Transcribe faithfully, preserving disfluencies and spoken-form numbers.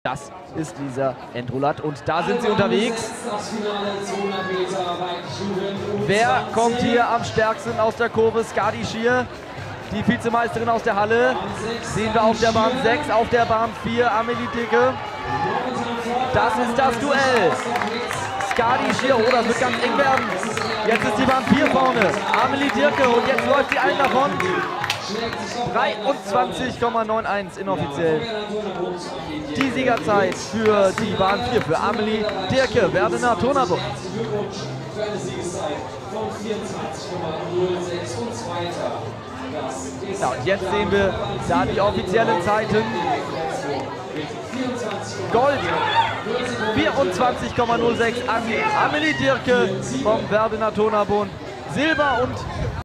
Das ist dieser Endroulat und da sind sie unterwegs. Wer kommt hier am stärksten aus der Kurve? Skadi Schier, die Vizemeisterin aus der Halle. Sehen wir auf der Bahn sechs, auf der Bahn vier Amelie Dirke. Das ist das Duell. Skadi Schier, oh, das wird ganz eng werden. Jetzt ist die Bahn vier vorne. Amelie Dirke und jetzt läuft sie einen davon. dreiundzwanzig Komma einundneunzig inoffiziell. Die Siegerzeit für die Bahn vier, für Amelie Dirke, Werdener Turnerbund. Ja, und jetzt sehen wir da die offiziellen Zeiten. Gold vierundzwanzig Komma null sechs an Amelie Dirke vom Werdener Turnerbund. Silber und